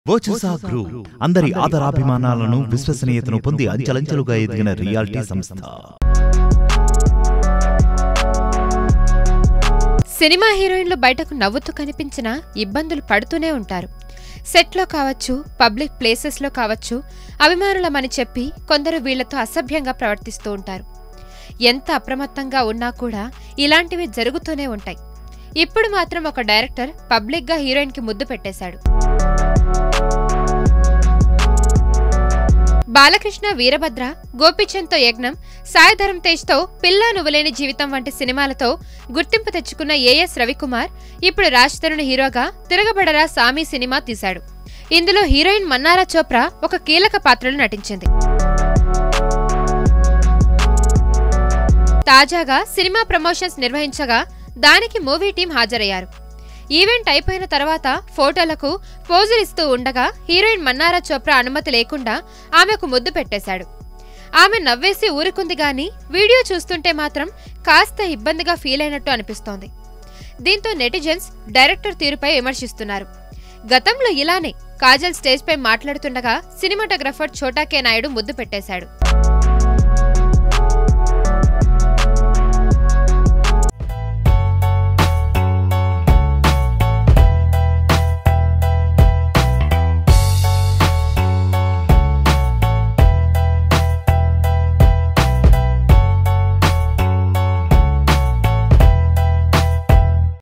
Varchasa group అందరి ఆదరాభిమానాలను విశ్వసనీయతను పొంది అంచెలంచెలుగా ఎదిగిన రియాలిటీ సంస్థ. సినిమా హీరోయిన్లు బయటకు నవ్వుతూ కనిపించినా ఇబ్బందులు పడుతూనే ఉంటారు. సెట్లో కావచ్చు, పబ్లిక్ ప్లేసెస్లో కావచ్చు, అభిమానులమని చెప్పి కొందరు వీళ్లతో అసభ్యంగా ప్రవర్తిస్తూ ఉంటారు. ఎంత అప్రమత్తంగా ఉన్నా కూడా ఇలాంటివి జరుగుతూనే ఉంటాయి. ఇప్పుడు మాత్రం ఒక డైరెక్టర్ పబ్లిక్గా హీరోయిన్కి ముద్దు పెట్టేశాడు. బాలకృష్ణ, వీరభద్ర, గోపీచంద్తో యజ్ఞం, సాయి ధరమ్ తేజ్తో పిల్లా నువ్వులేని జీవితం వంటి సినిమాలతో గుర్తింపు తెచ్చుకున్న ఏఎస్ రవికుమార్ ఇప్పుడు రాజ్ తరుణ్ హీరోగా తిరగబడరా సామి సినిమా తీశాడు. ఇందులో హీరోయిన్ మన్నారా చోప్రా ఒక కీలక పాత్రలో నటించింది. తాజాగా సినిమా ప్రమోషన్స్ నిర్వహించగా దానికి మూవీ టీం హాజరయ్యారు. ఈవెంట్ అయిపోయిన తర్వాత ఫోటోలకు పోజులిస్తూ ఉండగా హీరోయిన్ మన్నారా చోప్రా అనుమతి లేకుండా ఆమెకు ముద్దు పెట్టేశాడు. ఆమె నవ్వేసి ఊరుకుంది గాని వీడియో చూస్తుంటే మాత్రం కాస్త ఇబ్బందిగా ఫీల్ అయినట్టు అనిపిస్తోంది. దీంతో నెటిజన్స్ డైరెక్టర్ తీరుపై విమర్శిస్తున్నారు. గతంలో ఇలానే కాజల్ స్టేజ్పై మాట్లాడుతుండగా సినిమాటోగ్రఫర్ ఛోటా కే నాయుడు ముద్దు పెట్టేశాడు.